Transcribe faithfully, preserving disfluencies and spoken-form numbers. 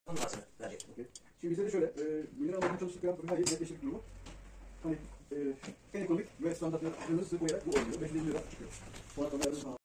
Numarasını verecek. Okay. Şimdi bizde de şöyle, e, mineral bakım çalışırken bir hayır netleştirdik durumu. Hani e, en ekonomik ve standart yaptığımız koyarak bu oluyor. beş yüz lira çıkıyor. Sonra da verdim falan.